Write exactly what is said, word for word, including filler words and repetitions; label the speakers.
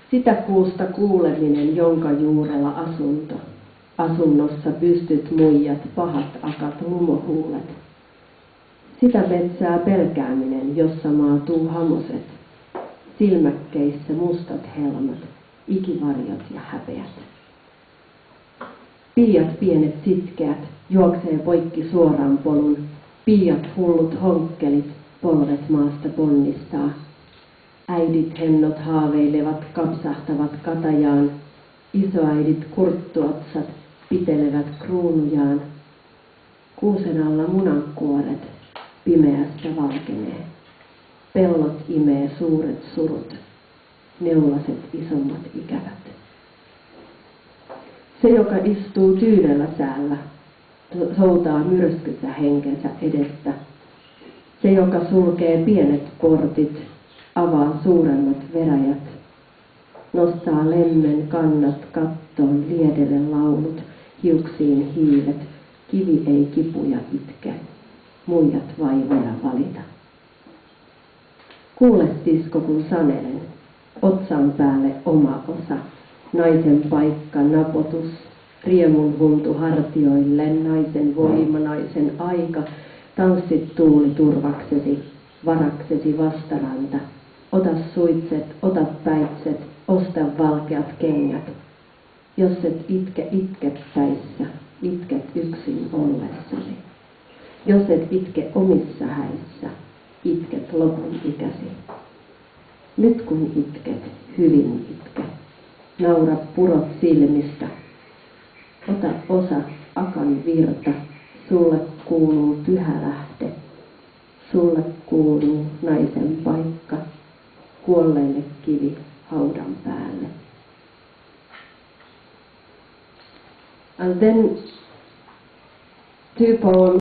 Speaker 1: Sitä kuusta kuuleminen, jonka juurella asunto. Asunnossa pystyt muijat, pahat akat, lumohuulet. Sitä metsää pelkääminen, jossa maatuu hamoset. Silmäkkeissä mustat helmat, ikivarjot ja häpeät. Piiat pienet sitkeät juoksee poikki suoraan polun. Piiat hullut honkkelit, polvet maasta ponnistaa. Äidit hennot haaveilevat, kapsahtavat katajaan. Isoäidit kurttuotsat pitelevät kruunujaan. Kuusen alla munankuoret pimeässä valkenee. Pellot imee suuret surut, neulaset isommat ikävät. Se, joka istuu tyynellä säällä, soutaa myrskyssä henkensä edestä. Se, joka sulkee pienet portit, avaa suuremmat veräjät. Nostaa lemmen kannat kattoon, liedelle laulut, hiuksiin hiilet, kivi ei kipuja itke, muijat vaivoja valita. Kuule, sisko, kun sanelen, otsan päälle oma osa, naisen paikka, napotus, riemun huntu hartioille, naisen voima, naisen aika, tanssit tuuli turvaksesi, varaksesi vastaranta, ota suitset, ota päitset, osta valkeat kengät. Jos et itke, itket päissä, itket yksin ollessasi. Jos et itke omissa häissä, itket lopun ikäsi. Nyt kun itket, hyvin itke. Naura purot silmistä. Ota osa akan virta, sulle kuuluu pyhä lähde. Sulle kuuluu naisen paikka, kuolleille kivi haudan päälle. And then two poems